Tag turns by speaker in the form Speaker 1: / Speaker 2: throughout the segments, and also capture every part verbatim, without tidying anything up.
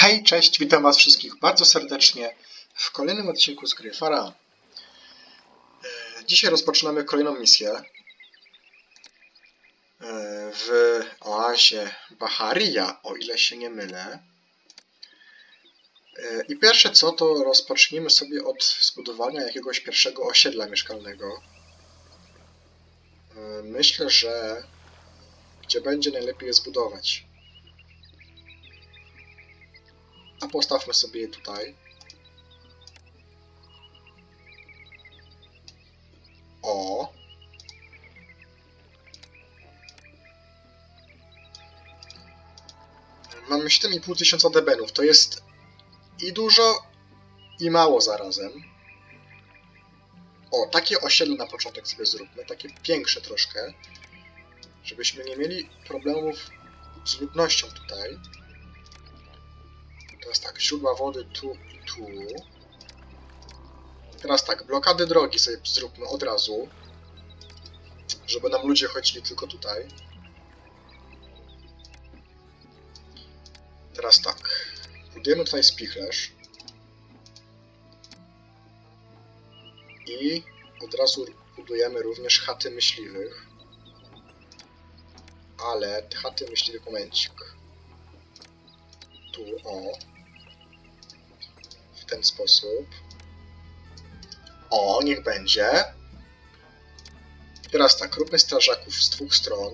Speaker 1: Hej, cześć, witam was wszystkich bardzo serdecznie w kolejnym odcinku z gry Faraon. Dzisiaj rozpoczynamy kolejną misję w oazie Baharia, o ile się nie mylę. I pierwsze co, to rozpocznijmy sobie od zbudowania jakiegoś pierwszego osiedla mieszkalnego. Myślę, że gdzie będzie najlepiej je zbudować. A postawmy sobie je tutaj. O. Mamy siedem i pół tysiąca debenów. To jest i dużo, i mało zarazem. O, takie osiedle na początek sobie zróbmy. Takie większe troszkę. Żebyśmy nie mieli problemów z ludnością tutaj. Teraz tak, źródła wody tu i tu. Teraz tak, blokady drogi sobie zróbmy od razu. Żeby nam ludzie chodzili tylko tutaj. Teraz tak, budujemy tutaj spichlerz. I od razu budujemy również chaty myśliwych. Ale chaty myśliwych, momencik. Tu, o. W ten sposób. O, niech będzie. Teraz tak, róbmy strażaków z dwóch stron.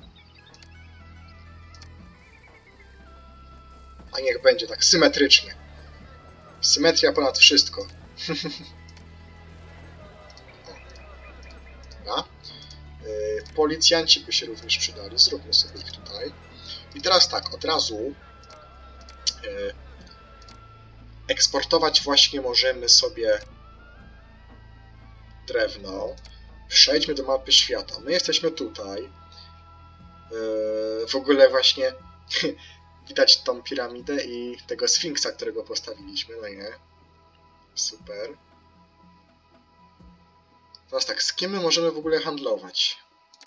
Speaker 1: A niech będzie tak symetrycznie. Symetria ponad wszystko. Dobra. Yy, policjanci by się również przydali. Zróbmy sobie ich tutaj. I teraz tak, od razu yy, eksportować właśnie możemy sobie drewno. Przejdźmy do mapy świata. My jesteśmy tutaj. Yy, w ogóle właśnie widać tą piramidę i tego sfinksa, którego postawiliśmy. No nie. Super. Teraz tak, z kim my możemy w ogóle handlować?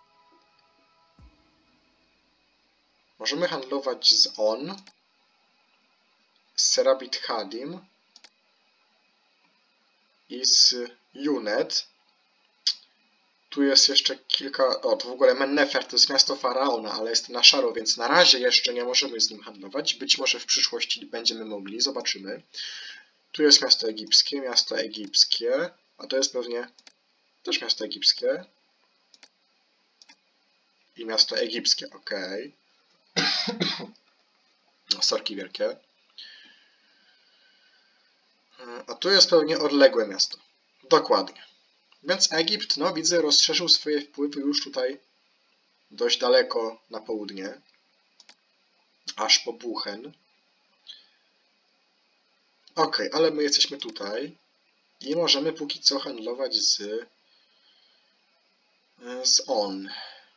Speaker 1: Możemy handlować z On, z Serabit Hadim i z Junet. Tu jest jeszcze kilka... O, to w ogóle Mennefer to jest miasto Faraona, ale jest na szaro, więc na razie jeszcze nie możemy z nim handlować. Być może w przyszłości będziemy mogli, zobaczymy. Tu jest miasto egipskie, miasto egipskie, a to jest pewnie też miasto egipskie. I miasto egipskie, ok. No, sorki wielkie. A tu jest pewnie odległe miasto. Dokładnie. Więc Egipt, no widzę, rozszerzył swoje wpływy już tutaj dość daleko na południe. Aż po Buchen. Ok, ale my jesteśmy tutaj. I możemy póki co handlować z... z On.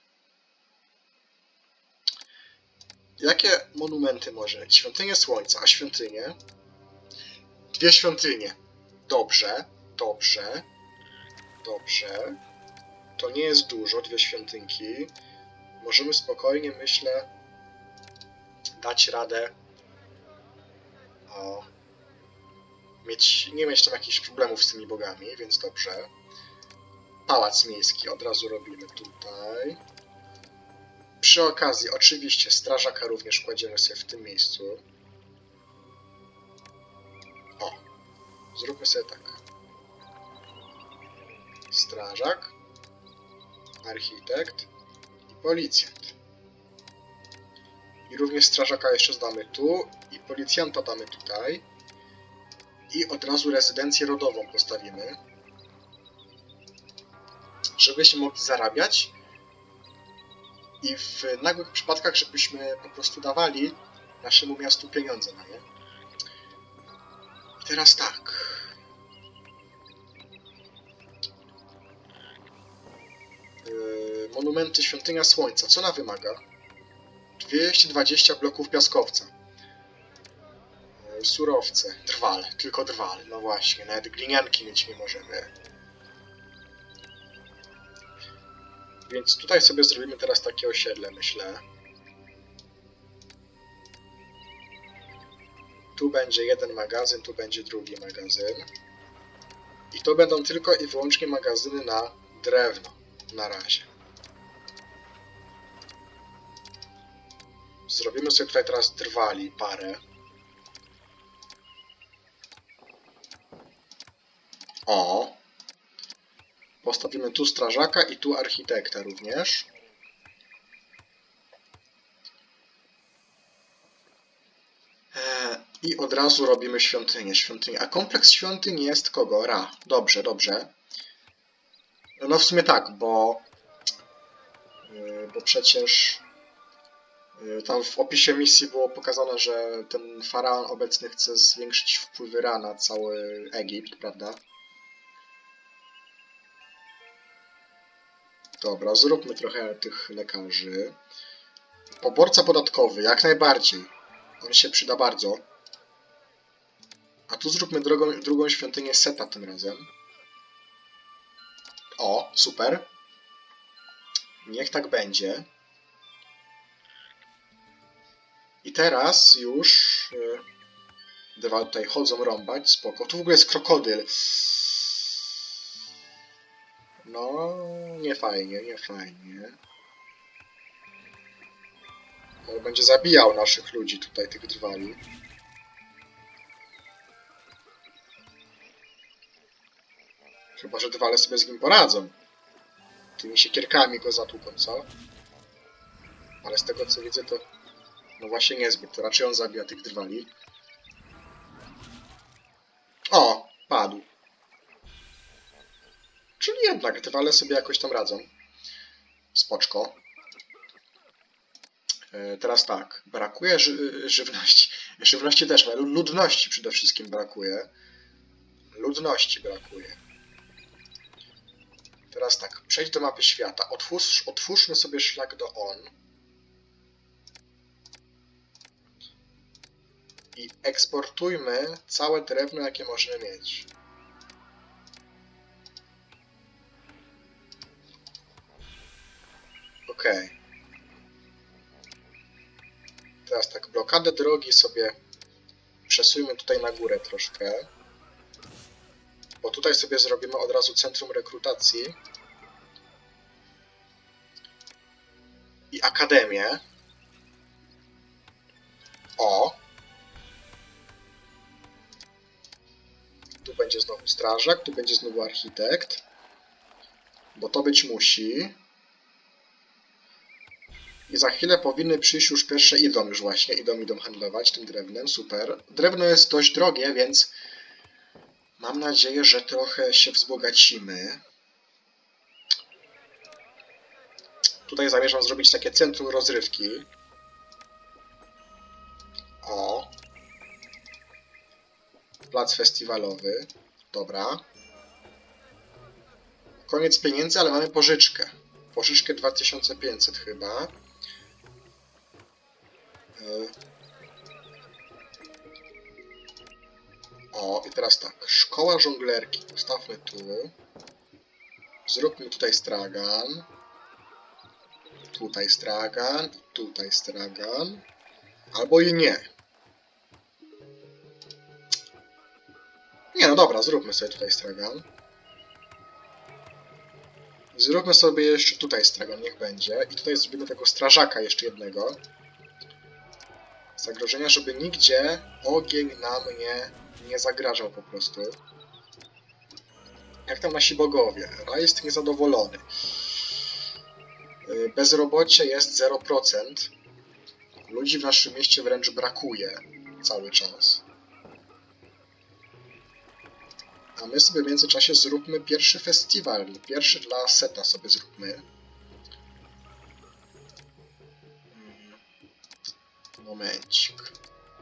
Speaker 1: Jakie monumenty może? Świątynię Słońca, a świątynie? Dwie świątynie. Dobrze, dobrze. Dobrze. To nie jest dużo, dwie świątynki. Możemy spokojnie, myślę, dać radę o, mieć, nie mieć tam jakichś problemów z tymi bogami, więc dobrze. Pałac miejski od razu robimy tutaj. Przy okazji, oczywiście, strażaka również kładziemy sobie w tym miejscu. O, zróbmy sobie tak. Strażak, architekt i policjant. I również strażaka jeszcze zdamy tu i policjanta damy tutaj. I od razu rezydencję rodową postawimy. Żebyśmy mogli zarabiać. I w nagłych przypadkach, żebyśmy po prostu dawali naszemu miastu pieniądze na nie. I teraz tak. Monumenty Świątynia Słońca. Co ona wymaga? dwieście dwadzieścia bloków piaskowca. Surowce. Drwal. Tylko drwal. No właśnie. Nawet glinianki mieć nie możemy. Więc tutaj sobie zrobimy teraz takie osiedle, myślę. Tu będzie jeden magazyn, tu będzie drugi magazyn. I to będą tylko i wyłącznie magazyny na drewno. Na razie. Zrobimy sobie tutaj teraz drwali parę. O! Postawimy tu strażaka i tu architekta również. I od razu robimy świątynię. świątynię. A kompleks świątyń jest kogo? Ra. Dobrze, dobrze. No w sumie tak, bo... Bo przecież... Tam w opisie misji było pokazane, że ten faraon obecny chce zwiększyć wpływy Ra na cały Egipt, prawda? Dobra, zróbmy trochę tych lekarzy. Poborca podatkowy, jak najbardziej. On się przyda bardzo. A tu zróbmy drugą, drugą świątynię Seta tym razem. O, super. Niech tak będzie. I teraz już... Dwa tutaj chodzą rąbać, spoko. Tu w ogóle jest krokodyl. No, nie fajnie, nie fajnie. Ale będzie zabijał naszych ludzi tutaj, tych drwali. Chyba że drwale sobie z nim poradzą. Tymi siekierkami go zatłuką, co? Ale z tego co widzę to... No właśnie niezbyt, to raczej on zabija tych drwali. O! Padł. Czyli jednak drwale sobie jakoś tam radzą. Spoczko. E, teraz tak. Brakuje ży żywności. Żywności też, ale ludności przede wszystkim brakuje. Ludności brakuje. Teraz tak. Przejdź do mapy świata. Otwórz, otwórzmy sobie szlak do On. I eksportujmy całe drewno, jakie możemy mieć. Ok. Teraz tak, blokadę drogi sobie przesuńmy tutaj na górę troszkę. Bo tutaj sobie zrobimy od razu centrum rekrutacji. I akademię. O! Tu będzie znowu strażak, tu będzie znowu architekt. Bo to być musi. I za chwilę powinny przyjść już pierwsze, idą już właśnie, idą, idą handlować tym drewnem, super. Drewno jest dość drogie, więc mam nadzieję, że trochę się wzbogacimy. Tutaj zamierzam zrobić takie centrum rozrywki. O! Plac festiwalowy. Dobra. Koniec pieniędzy, ale mamy pożyczkę. Pożyczkę dwa tysiące pięćset chyba. O, i teraz tak. Szkoła żonglerki. Postawmy tu. Zróbmy tutaj stragan. Tutaj stragan. Tutaj stragan. Albo i nie. Nie, no dobra, zróbmy sobie tutaj stragan. Zróbmy sobie jeszcze tutaj stragan, niech będzie. I tutaj zrobimy tego strażaka jeszcze jednego. Zagrożenia, żeby nigdzie ogień nam nie, nie zagrażał po prostu. Jak tam nasi bogowie? Ra jest niezadowolony. Bezrobocie jest zero procent. Ludzi w naszym mieście wręcz brakuje cały czas. A my sobie w międzyczasie zróbmy pierwszy festiwal. Pierwszy dla Seta sobie zróbmy. Momencik.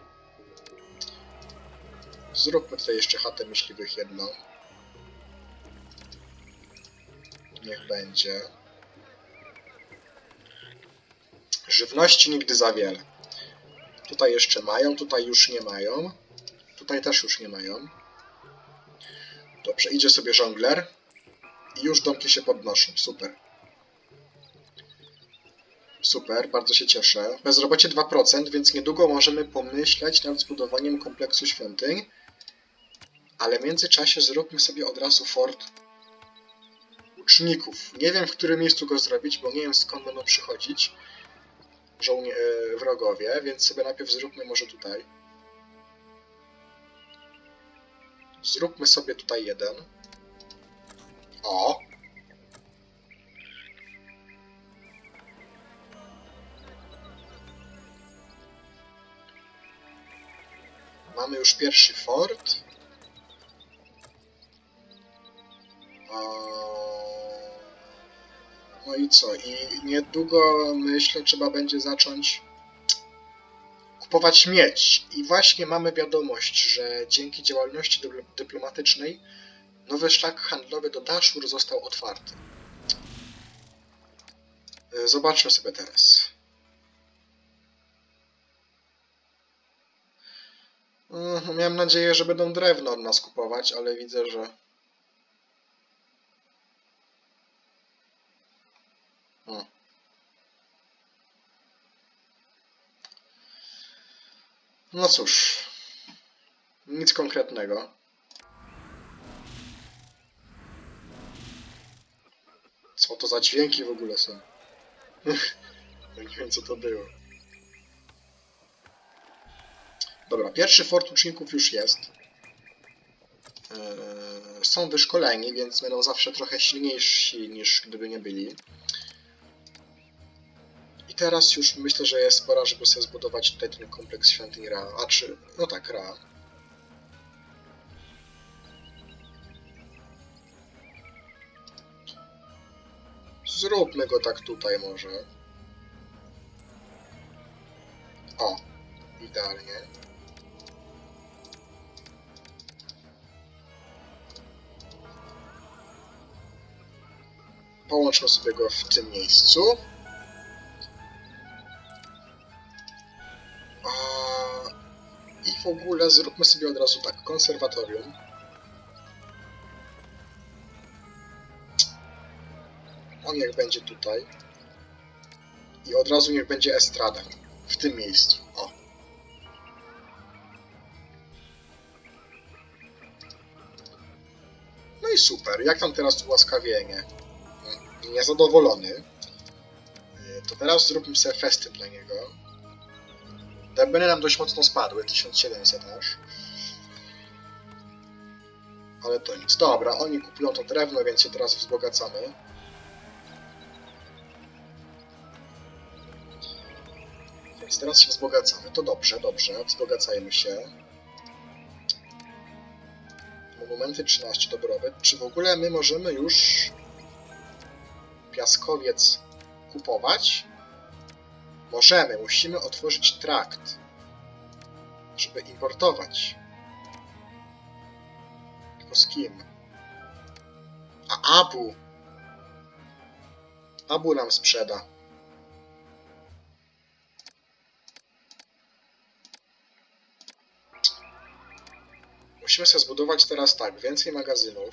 Speaker 1: Zróbmy tutaj jeszcze chatę myśliwych jedną. Niech będzie. Żywności nigdy za wiele. Tutaj jeszcze mają, tutaj już nie mają. Tutaj też już nie mają. Dobrze, idzie sobie żongler. I już domki się podnoszą. Super. Super, bardzo się cieszę. Bezrobocie dwa procent, więc niedługo możemy pomyśleć nad zbudowaniem kompleksu świątyń. Ale w międzyczasie zróbmy sobie od razu fort łuczników. Nie wiem, w którym miejscu go zrobić, bo nie wiem, skąd będą przychodzić żołnie yy, wrogowie, więc sobie najpierw zróbmy może tutaj. Zróbmy sobie tutaj jeden. O! Mamy już pierwszy fort. No i co? I niedługo, myślę, trzeba będzie zacząć kupować miedź. I właśnie mamy wiadomość, że dzięki działalności dyplomatycznej nowy szlak handlowy do Dashur został otwarty. Zobaczmy sobie teraz. Miałem nadzieję, że będą drewno od nas kupować, ale widzę, że... Hmm. No cóż, nic konkretnego. Co to za dźwięki w ogóle są? Ja nie wiem, co to było. Dobra, pierwszy fort łuczników już jest. Eee, są wyszkoleni, więc będą zawsze trochę silniejsi niż gdyby nie byli. I teraz już myślę, że jest pora, żeby sobie zbudować tutaj ten kompleks świątyń Ra. A czy... no tak, Ra. Zróbmy go tak tutaj może. O, idealnie. Połączmy sobie go w tym miejscu. A... I w ogóle zróbmy sobie od razu tak, konserwatorium. On niech będzie tutaj. I od razu niech będzie estrada. W tym miejscu. O. No i super. Jak tam teraz ułaskawienie? Niezadowolony. To teraz zróbmy sobie festyn dla niego. Debeny nam dość mocno spadły. tysiąc siedemset aż. Ale to nic. Dobra, oni kupują to drewno, więc się teraz wzbogacamy. Więc teraz się wzbogacamy. To dobrze, dobrze. Wzbogacajmy się. Monumenty trzynaście, dobrobyt. Czy w ogóle my możemy już piaskowiec kupować? Możemy. Musimy otworzyć trakt, żeby importować. Tylko z kim? A Abu. Abu nam sprzeda. Musimy sobie zbudować teraz tak, więcej magazynów.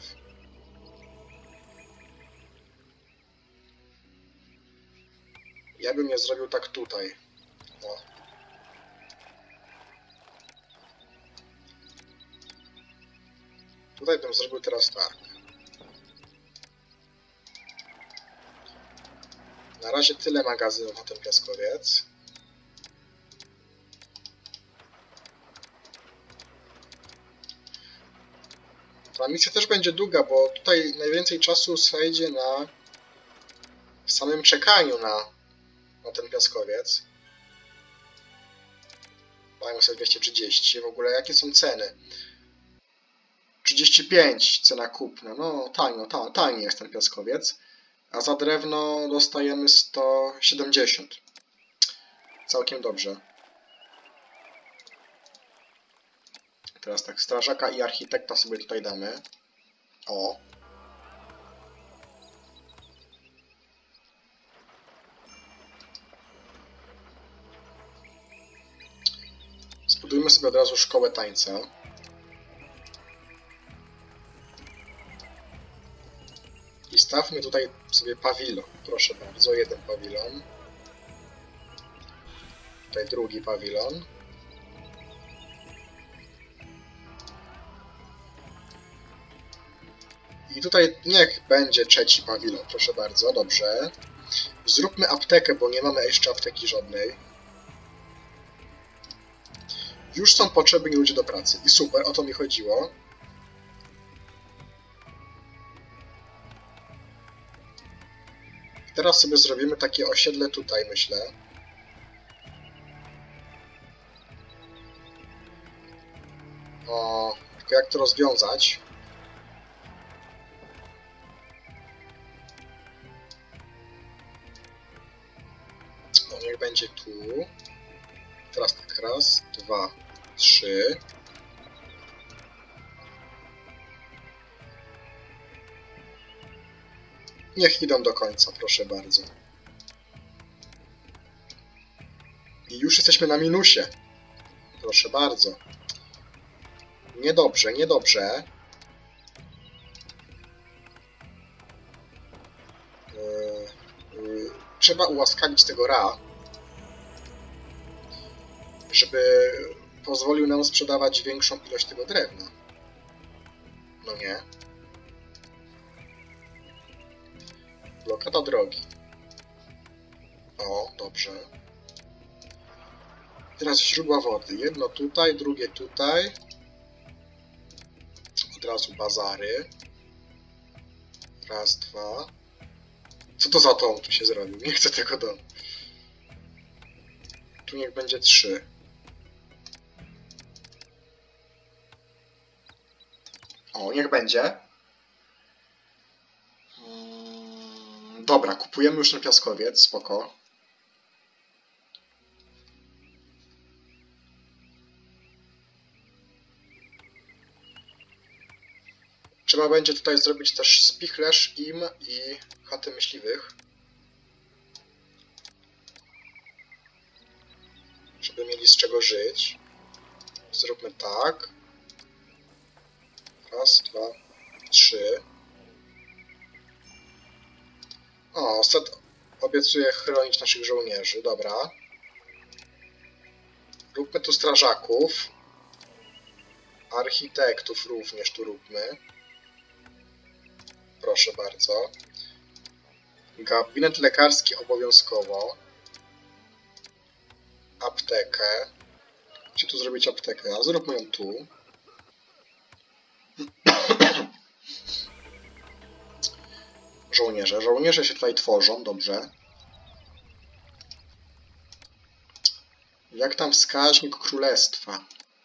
Speaker 1: Ja bym je zrobił tak tutaj. O. Tutaj bym zrobił teraz tak. Na razie tyle magazynów na ten piaskowiec. Ta misja też będzie długa, bo tutaj najwięcej czasu zejdzie na samym czekaniu na, na ten piaskowiec. Dajmy sobie dwieście trzydzieści. W ogóle jakie są ceny? trzydzieści pięć cena kupna. No tanio, ta, tani jest ten piaskowiec. A za drewno dostajemy sto siedemdziesiąt. Całkiem dobrze. Teraz tak, strażaka i architekta sobie tutaj damy. O. Zbudujmy sobie od razu szkołę tańca. I stawmy tutaj sobie pawilon. Proszę bardzo, jeden pawilon. Tutaj drugi pawilon. I tutaj niech będzie trzeci pawilon, proszę bardzo, dobrze. Zróbmy aptekę, bo nie mamy jeszcze apteki żadnej. Już są potrzebni ludzie do pracy. I super, o to mi chodziło. Teraz sobie zrobimy takie osiedle tutaj, myślę. O, tylko jak to rozwiązać? O, niech będzie tu. Teraz tak, raz, dwa, trzy. Niech idą do końca, proszę bardzo. I już jesteśmy na minusie. Proszę bardzo. Niedobrze, niedobrze. Yy, yy, trzeba ułaskawić tego Ra, żeby pozwolił nam sprzedawać większą ilość tego drewna. No nie. Blokada drogi. O, dobrze. Teraz źródła wody. Jedno tutaj, drugie tutaj. Od razu bazary. Raz, dwa. Co to za dom tu się zrobił? Nie chcę tego domu. Tu niech będzie trzy. O, niech będzie. Dobra, kupujemy już ten piaskowiec, spoko. Trzeba będzie tutaj zrobić też spichlerz im i chaty myśliwych. Żeby mieli z czego żyć. Zróbmy tak. Raz, dwa, trzy. O, Set obiecuje chronić naszych żołnierzy, dobra. Róbmy tu strażaków. Architektów również tu róbmy. Proszę bardzo. Gabinet lekarski obowiązkowo. Aptekę. Gdzie tu zrobić aptekę? A zróbmy ją tu. Żołnierze. Żołnierze się tutaj tworzą, dobrze. Jak tam wskaźnik królestwa?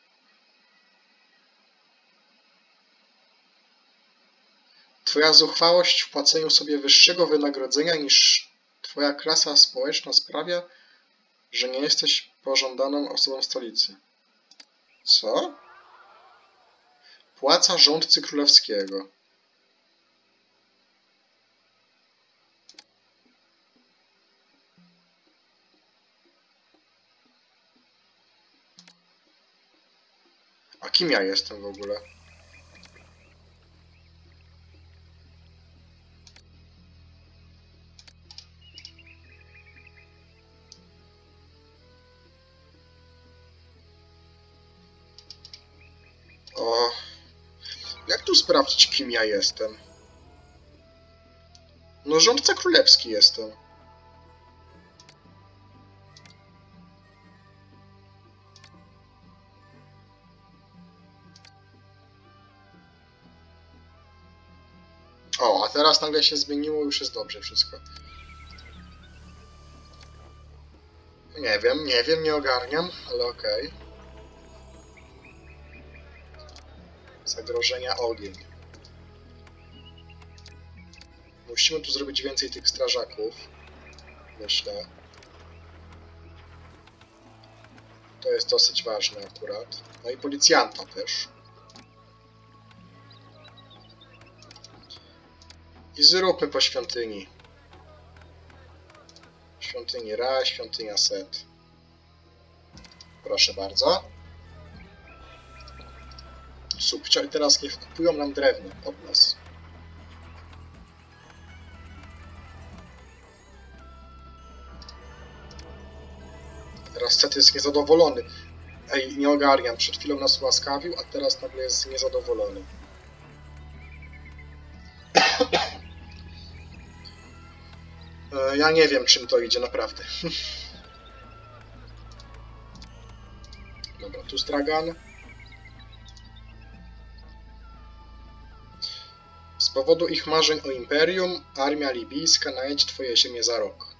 Speaker 1: Twoja zuchwałość w płaceniu sobie wyższego wynagrodzenia niż twoja klasa społeczna sprawia, że nie jesteś pożądaną osobą stolicy. Co? Płaca rządcy królewskiego. A kim ja jestem w ogóle? O, jak tu sprawdzić, kim ja jestem? No, rządca królewski jestem. O, a teraz nagle się zmieniło, już jest dobrze wszystko. Nie wiem, nie wiem, nie ogarniam, ale okej. Okay. Zagrożenia ogień. Musimy tu zrobić więcej tych strażaków. Myślę. To jest dosyć ważne akurat. No i policjanta też. I zróbmy po świątyni. Świątyni Ra, świątynia Set. Proszę bardzo. Subcio, i teraz niech kupują nam drewno od nas. Teraz Set facet jest niezadowolony. Ej, nie ogarniam, przed chwilą nas łaskawił, a teraz nagle jest niezadowolony. Ja nie wiem, czym to idzie, naprawdę. Dobra, tu stragan. Z powodu ich marzeń o imperium, armia libijska najedzie twoje ziemię za rok.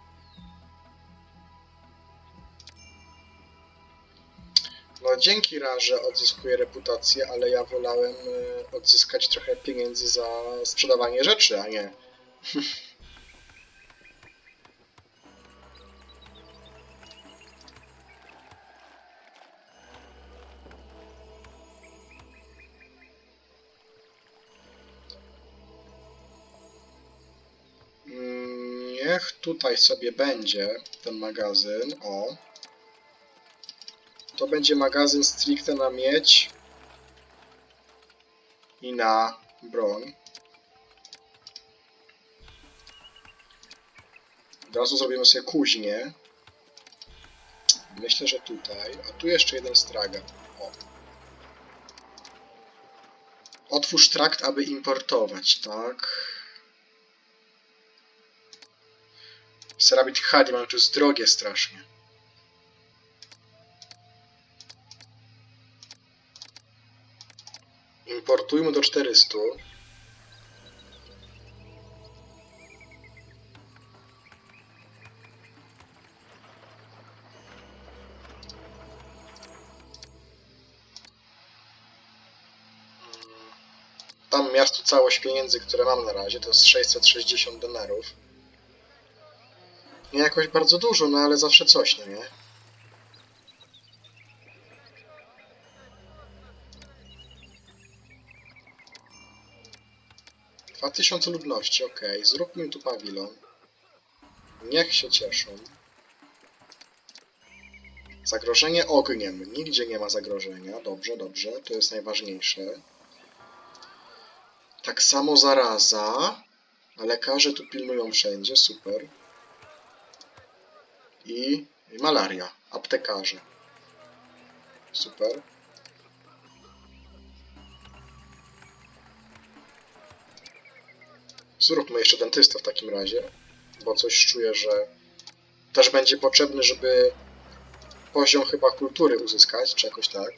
Speaker 1: No dzięki Ra, że odzyskuję reputację, ale ja wolałem odzyskać trochę pieniędzy za sprzedawanie rzeczy, a nie... Niech tutaj sobie będzie ten magazyn, o. To będzie magazyn stricte na miedź i na broń. Od razu zrobimy sobie kuźnię. Myślę, że tutaj. A tu jeszcze jeden stragan. O. Otwórz trakt, aby importować, tak? Serabit Hadim, ale to jest drogie strasznie. Importujmy do czterystu. Tam miasto całość pieniędzy, które mam na razie, to jest sześćset sześćdziesiąt denarów. Nie jakoś bardzo dużo, no ale zawsze coś, no nie? dwa tysiące ludności, ok. Zróbmy tu pawilon. Niech się cieszą. Zagrożenie ogniem. Nigdzie nie ma zagrożenia. Dobrze, dobrze. To jest najważniejsze. Tak samo zaraza. Lekarze tu pilnują wszędzie. Super. I, i malaria. Aptekarze. Super. Zróbmy jeszcze dentystę w takim razie. Bo coś czuję, że też będzie potrzebny, żeby poziom chyba kultury uzyskać, czy jakoś tak.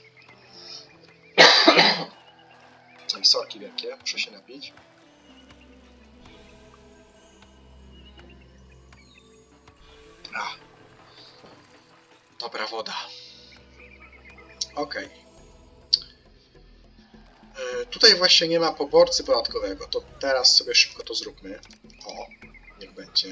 Speaker 1: I sorki wielkie, muszę się napić. A. Dobra woda. Ok. Yy, tutaj właśnie nie ma poborcy podatkowego, to teraz sobie szybko to zróbmy. O, niech będzie.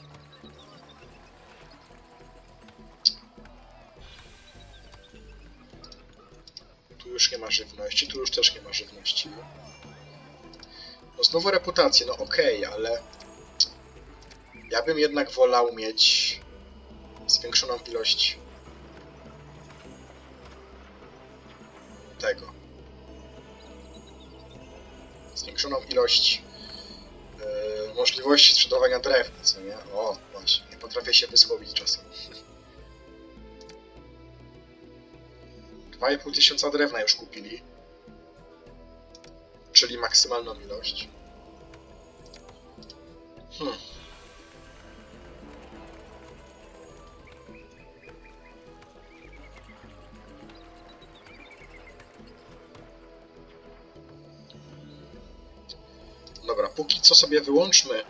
Speaker 1: Tu już nie ma żywności, tu już też nie ma żywności. No znowu reputację, no okej, okay, ale ja bym jednak wolał mieć zwiększoną ilość tego. Zwiększoną ilość yy, możliwości sprzedawania drewna, co nie? O, właśnie, nie potrafię się wysłowić czasem. dwa i pół tysiąca drewna już kupili. Czyli maksymalną ilość. Hmm. Dobra, póki co sobie wyłączmy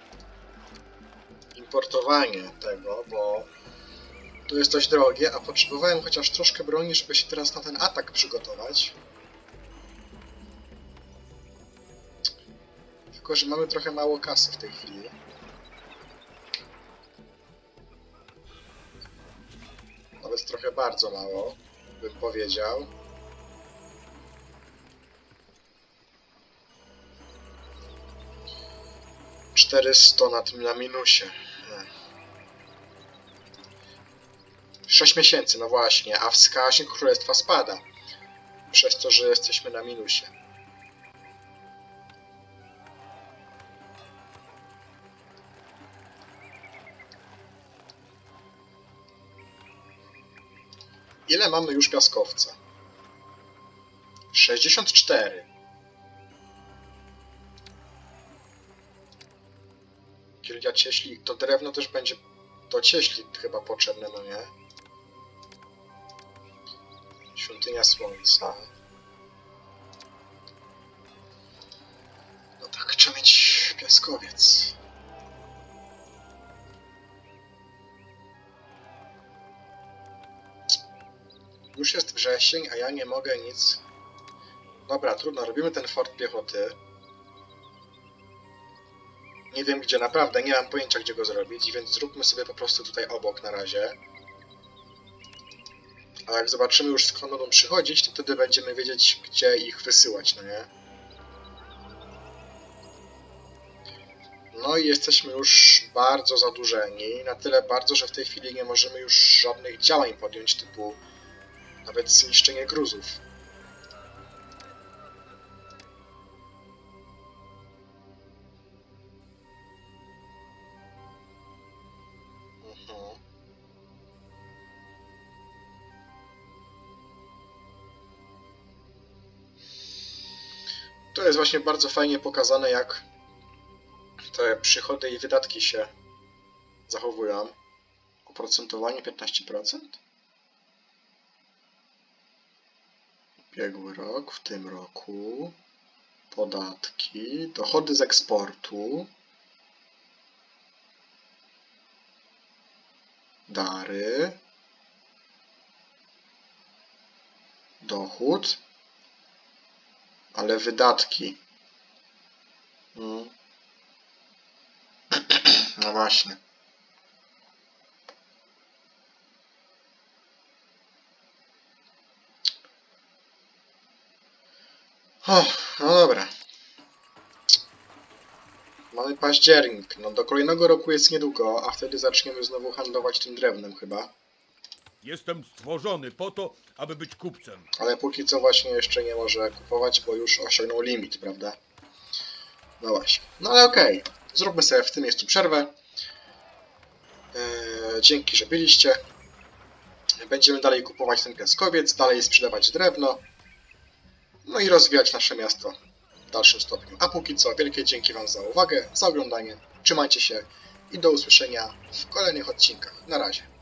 Speaker 1: importowanie tego, bo to jest dość drogie, a potrzebowałem chociaż troszkę broni, żeby się teraz na ten atak przygotować. Tylko że mamy trochę mało kasy w tej chwili. Nawet trochę bardzo mało, bym powiedział. czterysta na tym na minusie. sześć miesięcy, no właśnie, a wskaźnik królestwa spada. Przez to, że jesteśmy na minusie. Ile mamy już piaskowca? sześćdziesiąt cztery. Gildia cieśli, to drewno też będzie do cieśli chyba potrzebne, no nie? Świątynia Słońca. No tak, trzeba mieć piaskowiec. Już jest wrzesień, a ja nie mogę nic... Dobra, trudno, robimy ten fort piechoty. Nie wiem gdzie, naprawdę, nie mam pojęcia gdzie go zrobić, więc zróbmy sobie po prostu tutaj obok na razie. A jak zobaczymy już skąd będą przychodzić, to wtedy będziemy wiedzieć gdzie ich wysyłać, no nie? No i jesteśmy już bardzo zadłużeni, na tyle bardzo, że w tej chwili nie możemy już żadnych działań podjąć, typu nawet zniszczenie gruzów. Mhm. To jest właśnie bardzo fajnie pokazane, jak te przychody i wydatki się zachowują. Oprocentowanie piętnaście procent? Ubiegły rok, w tym roku. Podatki, dochody z eksportu. Dary. Dochód. Ale wydatki. Hmm. No właśnie. O, no dobra. Mamy październik. No do kolejnego roku jest niedługo, a wtedy zaczniemy znowu handlować tym drewnem chyba.
Speaker 2: Jestem stworzony po to, aby być kupcem.
Speaker 1: Ale póki co właśnie jeszcze nie może kupować, bo już osiągnął limit, prawda? No właśnie. No ale okej. Okay. Zróbmy sobie w tym miejscu przerwę. Eee, dzięki, że byliście. Będziemy dalej kupować ten piaskowiec, dalej sprzedawać drewno. No i rozwijać nasze miasto w dalszym stopniu. A póki co, wielkie dzięki Wam za uwagę, za oglądanie. Trzymajcie się i do usłyszenia w kolejnych odcinkach. Na razie.